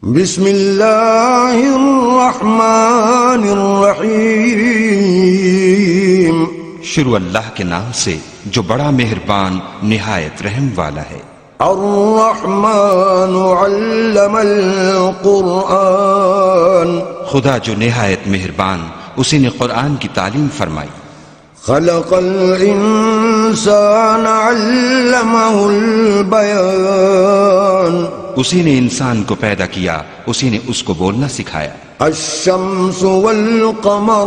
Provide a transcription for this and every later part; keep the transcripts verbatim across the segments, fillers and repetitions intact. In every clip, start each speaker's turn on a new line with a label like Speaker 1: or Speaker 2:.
Speaker 1: بسم اللہ الرحمن الرحیم،
Speaker 2: شروع اللہ کے نام سے جو بڑا مہربان نہایت رحم والا ہے۔
Speaker 1: الرحمن علم القرآن،
Speaker 2: خدا جو نہایت مہربان اسی نے قرآن کی تعلیم فرمائی۔
Speaker 1: خلق الانسان علمہ البیان،
Speaker 2: اسی نے انسان کو پیدا کیا، اسی نے اس کو بولنا سکھایا۔
Speaker 1: الشمس والقمر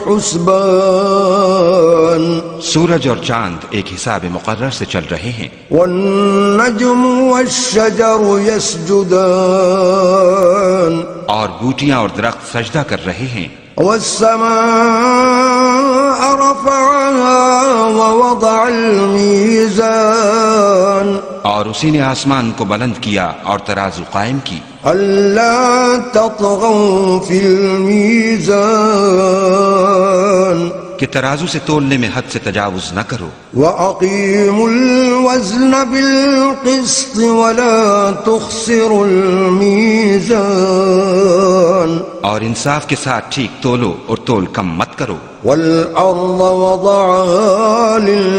Speaker 1: بحسبان،
Speaker 2: سورج اور چاند ایک حساب مقرر سے چل رہے ہیں۔
Speaker 1: والنجم والشجر يسجدان،
Speaker 2: اور بوٹیاں اور درخت سجدہ کر رہے ہیں۔
Speaker 1: والسماء رفعها ووضع الميزان،
Speaker 2: اور اسی نے آسمان کو بلند کیا اور ترازو قائم کی۔
Speaker 1: ألا تطغوا في الميزان،
Speaker 2: کہ ترازو سے تولنے میں حد سے تجاوز نہ کرو۔
Speaker 1: وأقيموا الوزن بالقسط ولا تخسروا الميزان،
Speaker 2: اور انصاف کے ساتھ ٹھیک تولو اور تول کم مت کرو۔
Speaker 1: والأرض وضعها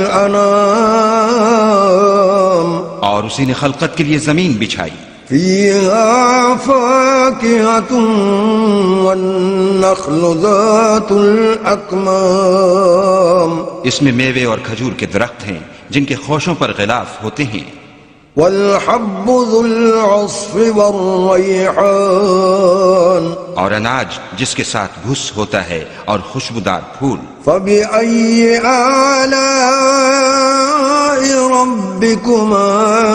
Speaker 1: للأنام،
Speaker 2: اور اسی نے خلقت کے لیے زمین بچھائی۔
Speaker 1: فيها فاكهة والنخل ذات الأكمام،
Speaker 2: اس میں میوے اور کھجور کے درخت ہیں جن کے خوشوں پر غلاف ہوتے ہیں۔
Speaker 1: والحب ذو العصف والريحان،
Speaker 2: اور اناج جس کے ساتھ بھس ہوتا ہے اور خوشبودار پھول۔
Speaker 1: فبأي آلاء ربكما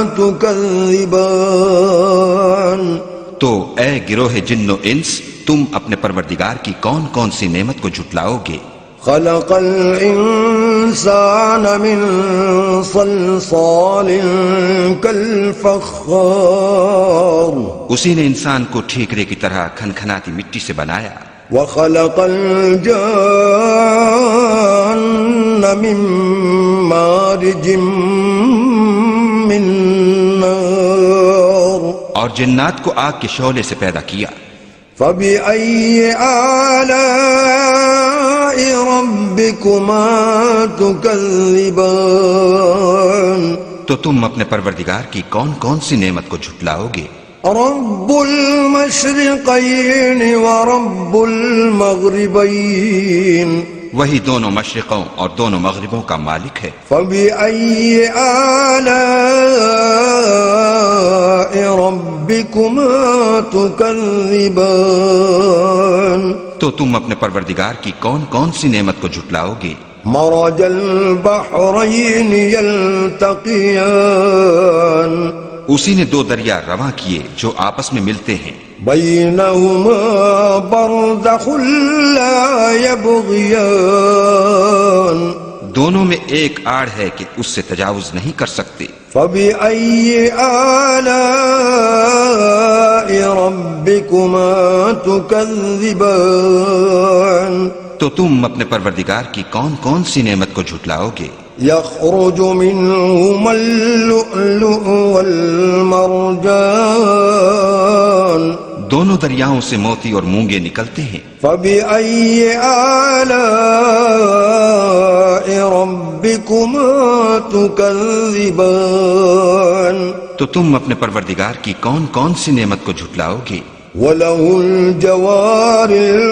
Speaker 1: تكذبان،
Speaker 2: تو اے گروہ جن و انس، تم اپنے پروردگار کی کون کون سی نعمت کو جھٹلاؤ گے؟
Speaker 1: خلق الانسان من صلصال كالفخار،
Speaker 2: اسی نے انسان کو ٹھیکرے کی طرح کھنکھناتی مٹی سے بنایا۔
Speaker 1: وخلق الجان من مارج من نار، اور
Speaker 2: جنات کو آگ کے شعلے سے پیدا کیا۔
Speaker 1: فبأي آلاء ربكما تكذبان،
Speaker 2: تو تم اپنے پروردگار کی کون کون سی نعمت کو جھٹلاؤ گے؟
Speaker 1: رب المشرقين ورب المغربين،
Speaker 2: وہی دونوں مشرقوں اور دونوں مغربوں کا مالک ہے۔
Speaker 1: فبأي آلاء ربكما تكذبان،
Speaker 2: تو تم اپنے پروردگار کی کون کون سی نعمت کو جھٹلاؤ گے؟
Speaker 1: مرج البحرين يلتقيان،
Speaker 2: اسی نے دو دریا رواں کیے جو آپس میں ملتے ہیں۔
Speaker 1: بينهما برزخ لا يبغيان،
Speaker 2: دونوں میں ایک آڑ ہے کہ اس سے تجاوز نہیں کر سکتے۔
Speaker 1: فبأي آلاء ربكما تكذبان،
Speaker 2: تو تم اپنے پروردگار کی کون کون سی نعمت کو جھٹلاؤ گے؟
Speaker 1: يخرج منهما اللؤلؤ والمرجان،
Speaker 2: دونوں دریاؤں سے موتی اور مونگے نکلتے ہیں۔
Speaker 1: فبأي آلاء ربكما تكذبان،
Speaker 2: تو تم اپنے پروردگار کی کون کون سی نعمت کو جھٹلاؤ گے؟
Speaker 1: وله الجوار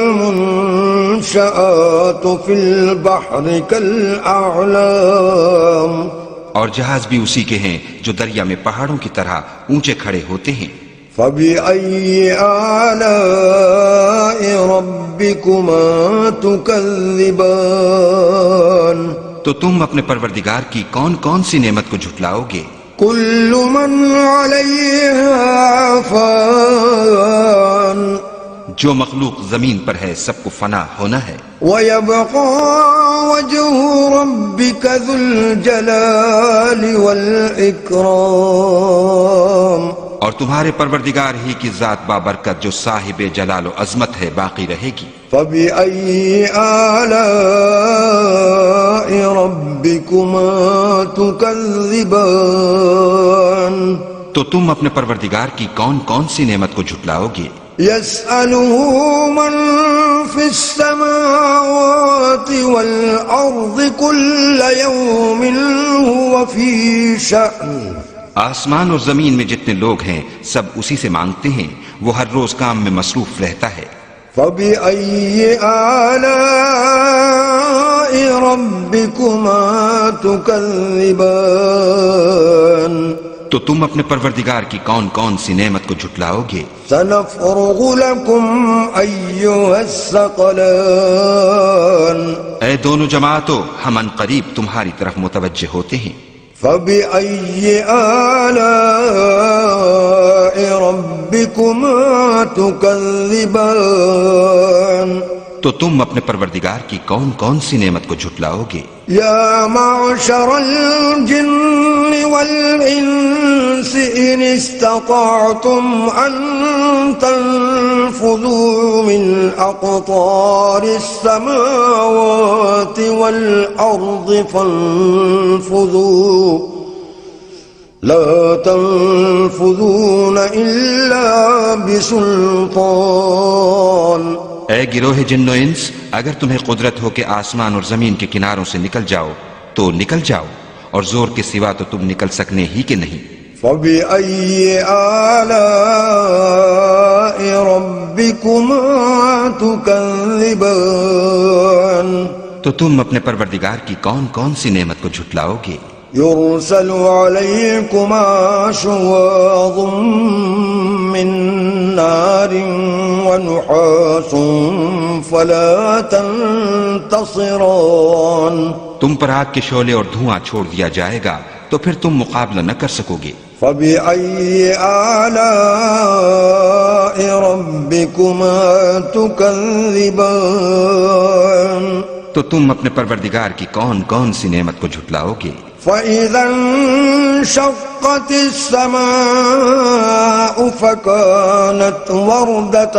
Speaker 1: المنشآت في البحر كالأعلام،
Speaker 2: اور جہاز بھی اسی کے ہیں جو دریا میں پہاڑوں کی طرح اونچے کھڑے ہوتے ہیں۔
Speaker 1: فبأي آلاء ربكما تكذبان،
Speaker 2: تو تم اپنے پروردگار کی کون کون سی نعمت کو جھٹلاؤ گے؟
Speaker 1: كل من عليها فان،
Speaker 2: جو مخلوق زمین پر ہے سب کو فنا ہونا ہے۔
Speaker 1: ويبقى وجه ربك ذو الجلال والإكرام،
Speaker 2: اور تمہارے پروردگار ہی کی ذات بابرکت جو صاحب جلال و عظمت ہے باقی رہے گی۔
Speaker 1: فبأي آلاء ربكما تكذبان،
Speaker 2: تو تم اپنے پروردگار کی کون کون سی نعمت کو جھٹلاؤ گے؟
Speaker 1: يسأله من في السماوات والأرض كل يوم هو في شأن.
Speaker 2: آسمان اور زمین میں جتنے لوگ ہیں سب اسی سے مانگتے ہیں، وہ ہر روز کام میں مصروف رہتا ہے۔
Speaker 1: فبأي آلاء ربكما تكذبان.
Speaker 2: تو تم اپنے پروردگار کی کون کون سی نعمت کو جھٹلاؤ گے؟
Speaker 1: سنفرغ لكم أيها الثقلان.
Speaker 2: اے دونوں جماعتوں، ہم ان قریب تمہاری طرف متوجہ ہوتے ہیں۔
Speaker 1: فبأي آلاء ربكما تكذبان.
Speaker 2: تو تم اپنے پروردگار کی کون کون سی نعمت کو جھٹلاؤ گے؟
Speaker 1: يا معشر الجن والإنس إن استطعتم أن تنفذوا من أقطار السماوات والأرض فانفذوا لا تنفذون إلا بسلطان.
Speaker 2: اے گروہ جن و انس، اگر تمہیں قدرت ہو کہ آسمان اور زمین کے کناروں سے نکل جاؤ تو نکل جاؤ، اور زور کے سوا تو تم نکل سکنے ہی کہ نہیں۔
Speaker 1: فَبِأَيِّ آلَاءِ رَبِّكُمَا تُكَذِّبَانِ.
Speaker 2: تو تم اپنے پروردگار کی کون کون سی نعمت کو جھٹلاؤ گے؟
Speaker 1: يرسل عليكما شواظ من نار ونحاس فلا تنتصران.
Speaker 2: تم پر آگ کے شعلے اور دھواں چھوڑ دیا جائے گا تو پھر تم مقابلہ نہ کر سکو گے۔
Speaker 1: فبأي آلاء ربكما تكذبان.
Speaker 2: تو تم اپنے پروردگار کی کون کون سی نعمت کو جھٹلاؤ گے؟
Speaker 1: فَإِذَا انشَقَّتِ السَّمَاءُ فَكَانَتْ وَرْدَةً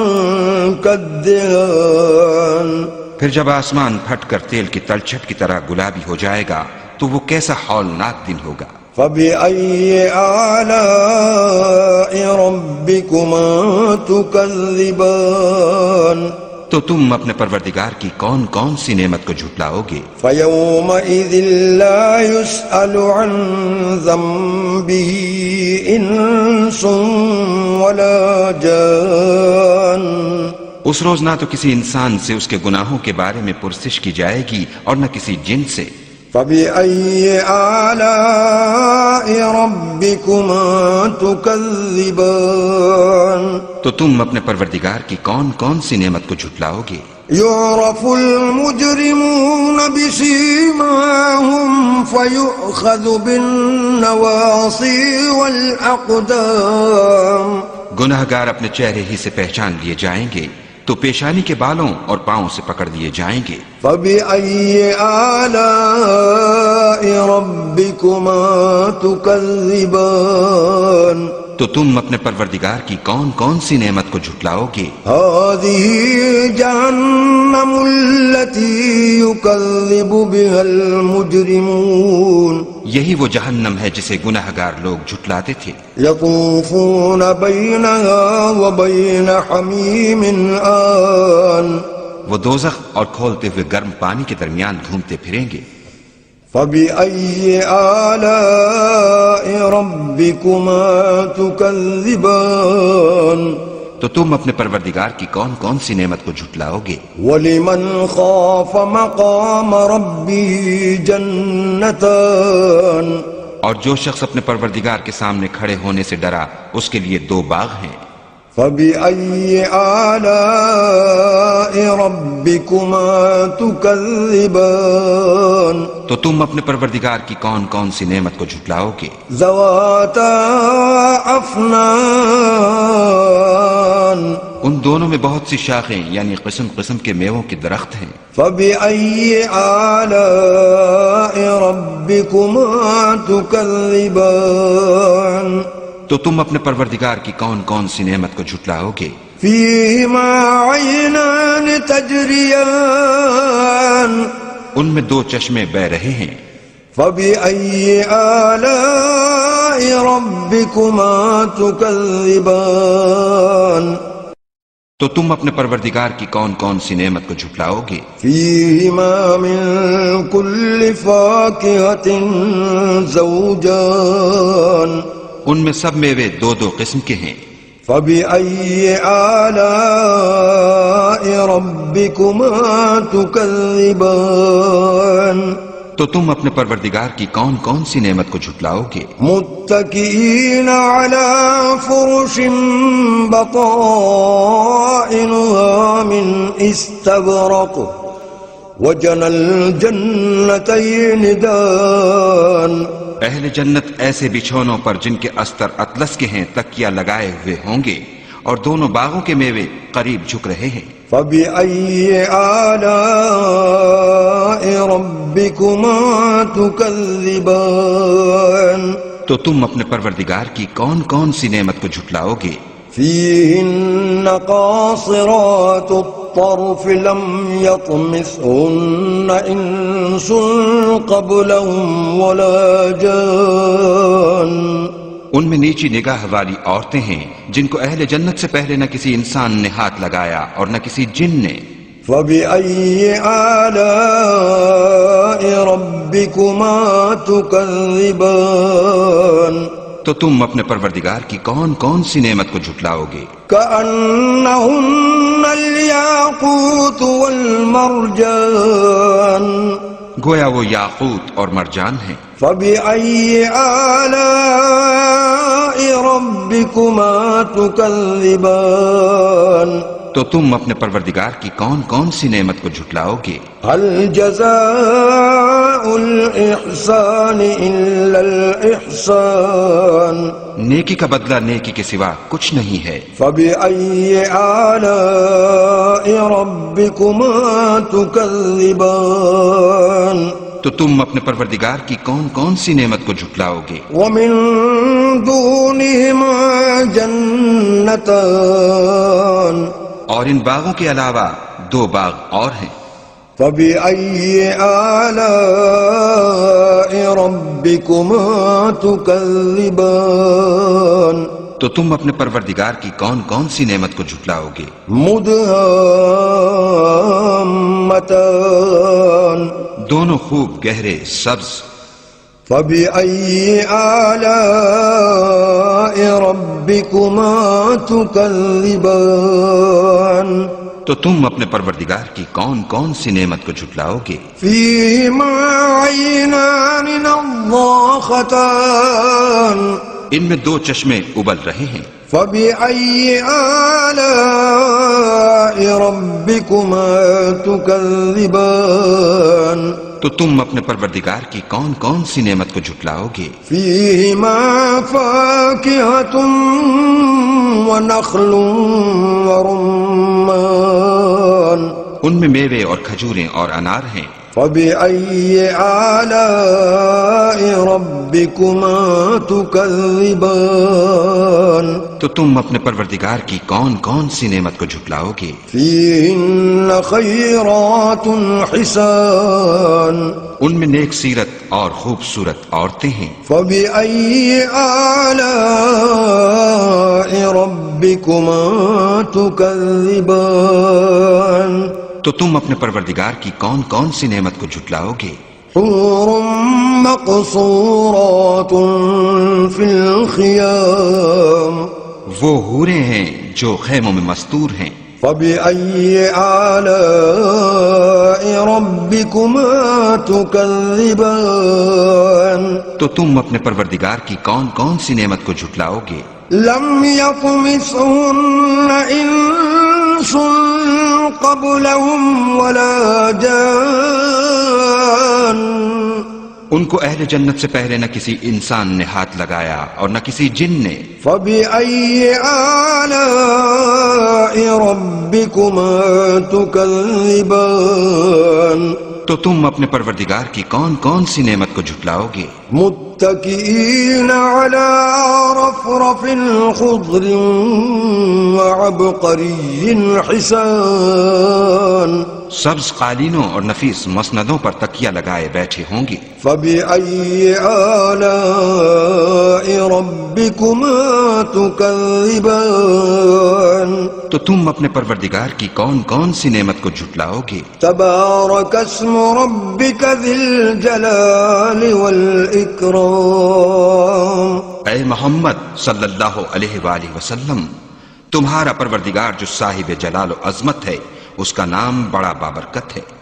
Speaker 1: كَالدِّهَانِ.
Speaker 2: پھر جب آسمان پھٹ کر تیل کی تلچھٹ کی طرح گلابی ہو جائے گا تو وہ کیسا ہولناک دن ہوگا۔
Speaker 1: فَبِأَيِّ آلَاءِ رَبِّكُمَا تُكَذِّبَانِ.
Speaker 2: تو تم اپنے پروردگار کی کون کون سی نعمت کو جھٹلاؤ گے؟
Speaker 1: فَيَوْمَئِذٍ لَا يُسْأَلُ عَنْ ذَنبِهِ إِنسٌ وَلَا جَانٌ.
Speaker 2: اس روز نہ تو کسی انسان سے اس کے گناہوں کے بارے میں پرسش کی جائے گی اور نہ کسی جن سے۔
Speaker 1: فَبِأَيِّ آلَاءِ رَبِّكُمَا تُكَذِّبَانِ.
Speaker 2: تو تم اپنے پروردگار کی کون کون سی نعمت کو جھٹلاؤ گے؟
Speaker 1: يُعْرَفُ الْمُجْرِمُونَ بِسِيمَاهُمْ فَيُؤْخَذُ بِالنَّوَاصِي وَالْأَقْدَامِ.
Speaker 2: گناہگار اپنے چہرے ہی سے پہچان لیے جائیں گے تو پیشانی کے بالوں اور پاؤں سے پکڑ لیے جائیں گے۔
Speaker 1: فَبِأَيِّ آلَاءِ رَبِّكُمَا تُكَذِّبَانِ.
Speaker 2: تو تم اپنے پروردگار کی کون کون سی نعمت کو جھٹلاؤ گے؟
Speaker 1: هَذِهِ جَهَنَّمُ الَّتِي يُكَذِّبُ بِهَا الْمُجْرِمُونَ.
Speaker 2: یہی وہ جہنم ہے جسے گناہگار لوگ جھٹلاتے تھے۔
Speaker 1: يَطُوفُونَ بَيْنَهَا وَبَيْنَ حَمِيمٍ آنٍ.
Speaker 2: وہ دوزخ اور کھولتے ہوئے گرم پانی کے درمیان گھومتے پھریں گے۔
Speaker 1: فَبِأَيِّ آلَاءِ رَبِّكُمَا تُكَذِّبَانِ.
Speaker 2: تو تم اپنے پروردگار کی کون کون سی نعمت کو جھٹلاؤ گے؟
Speaker 1: وَلِمَنْ خَافَ مَقَامَ رَبِّهِ جَنَّتَانِ.
Speaker 2: اور جو شخص اپنے پروردگار کے سامنے کھڑے ہونے سے ڈرا اس کے لیے دو باغ ہیں۔
Speaker 1: فَبِأَيِّ آلَاءِ رَبِّكُمَا تُكَذِّبَانِ.
Speaker 2: تو تم اپنے پروردگار کی کون کون سی نعمت کو جھٹلاؤ گے؟
Speaker 1: ذَوَاتَا أَفْنَانٍ.
Speaker 2: ان دونوں میں بہت سی شاخیں یعنی قسم قسم کے میووں کے درخت ہیں۔
Speaker 1: فَبِأَيِّ آلَاءِ رَبِّكُمَا تُكَذِّبَانِ.
Speaker 2: تو تم اپنے پروردگار کی کون کون سی نعمت کو جھٹلاؤ گے؟
Speaker 1: فِيهِمَا عَيْنَانِ تَجْرِيَانِ.
Speaker 2: ان میں دو چشمے بہ رہے ہیں۔
Speaker 1: فَبِأَيِّ آلَاءِ ربكما تكذبان
Speaker 2: تو تم اپنے پروردگار کی کون کون سی نعمت کو جھٹلاؤ گے؟
Speaker 1: فيهما من كل فاكهة زوجان
Speaker 2: ان میں سب میوے دو دو قسم کے ہیں۔
Speaker 1: فبأي آلاء ربكما تكذبان
Speaker 2: تو تم اپنے پروردگار کی کون کون سی نعمت کو جھٹلاؤ گے؟
Speaker 1: متكئين على فرش بطائنها من استبرق وجنى الجنتين دان
Speaker 2: اہل جنت ایسے بچھونوں پر جن کے استر اطلس کے ہیں تکیہ لگائے ہوئے ہوں گے، اور دونوں باغوں کے میوے قریب جھک رہے ہیں۔
Speaker 1: فبأي آلاء ربكما تكذبان
Speaker 2: تو تم اپنے پروردگار کی کون کون سی نعمت کو جھٹلاؤ گے؟
Speaker 1: فيهن قاصرات الطرف لم يطمثهن إنس قبلهم ولا جان
Speaker 2: ان میں نیچی نگاہ والی عورتیں ہیں جن کو اہل جنت سے پہلے نہ کسی انسان نے ہاتھ لگایا اور نہ کسی جن نے۔
Speaker 1: فبأي آلاء ربكما تكذبان
Speaker 2: تو تم اپنے پروردگار کی کون کون سی نعمت کو جھٹلاؤ گے؟
Speaker 1: كأنهن الياقوت والمرجان
Speaker 2: گویا وہ یاقوت اور مرجان ہیں۔
Speaker 1: فبأي آلاء ربكما تكذبان
Speaker 2: تو تم اپنے پروردگار کی کون کون سی نعمت کو جھٹلاؤ گے؟
Speaker 1: هل جزاء الإحسان إلا الإحسان
Speaker 2: نیکی کا بدلہ نیکی کے سوا کچھ نہیں ہے۔
Speaker 1: فبأي آلاء ربكما تكذبان
Speaker 2: تو تم اپنے پروردگار کی کون کون سی نعمت کو جھٹلاؤ گے؟
Speaker 1: ومن دونهما جنتان
Speaker 2: اور ان باغوں کے علاوہ دو باغ اور ہیں۔
Speaker 1: فبأي آلاء ربكما تكذبان
Speaker 2: تو تم اپنے پروردگار کی کون کون سی نعمت کو جھٹلاؤ گے؟
Speaker 1: مدهامتان
Speaker 2: دونوں خوب گہرے سبز۔
Speaker 1: فبأي آلاء ربكما تكذبان
Speaker 2: تو تم اپنے پروردگار کی کون کون سی نعمت کو جھٹلاؤ گے؟
Speaker 1: فيهما عينان نضاختان
Speaker 2: ان میں دو چشمے ابل رہے ہیں۔
Speaker 1: فبأي آلاء ربكما تكذبان
Speaker 2: تو تم اپنے پروردگار کی کون کون سی نعمت کو جھٹلاؤ گے؟
Speaker 1: فيهما فاكهة ونخل ورمان
Speaker 2: ان میں میوے اور کھجوریں اور انار ہیں۔
Speaker 1: فبأي آلاء ربكما تكذبان
Speaker 2: تو تم اپنے پروردگار کی کون کون سی نعمت کو جھٹلاؤ گے؟
Speaker 1: فيهن خيرات حسان
Speaker 2: ان میں نیک سیرت اور خوبصورت عورتیں ہیں۔
Speaker 1: فبأي آلاء ربكما تكذبان
Speaker 2: تو تم اپنے پروردگار کی کون کون سی نعمت کو جھٹلاؤ گے؟
Speaker 1: حور مقصورات في الخيام
Speaker 2: وہ حوریں ہیں جو خیموں میں مستور ہیں۔
Speaker 1: فبأي آلاء ربكما تكذبان
Speaker 2: تو تم اپنے پروردگار کی کون کون سی نعمت کو جھٹلاؤ گے؟
Speaker 1: لم يطمثهن إنس قبلهم ولا جان
Speaker 2: ان کو اہل جنت سے پہلے نہ کسی انسان نے ہاتھ لگایا اور نہ کسی جن نے۔
Speaker 1: فبأي آلاء ربكما تكذبان
Speaker 2: تو تم اپنے پروردگار کی کون کون سی نعمت کو جھٹلاؤ گے؟
Speaker 1: متکئین علی رفرف خضر وعبقری حسان،
Speaker 2: سبز قالینوں اور نفیس مسندوں پر تکیہ لگائے بیٹھے ہوں گے۔
Speaker 1: فبأي آلاء ربكما تكذبان،
Speaker 2: تو تم اپنے پروردگار کی کون کون سی نعمت کو جھٹلاؤ گے؟
Speaker 1: تبارك اسم ربك ذي الجلال والإكرام،
Speaker 2: اے محمد صلی اللہ علیہ وآلہ وسلم، تمہارا پروردگار جو صاحب جلال و عظمت ہے، اس کا نام بڑا بابرکت ہے۔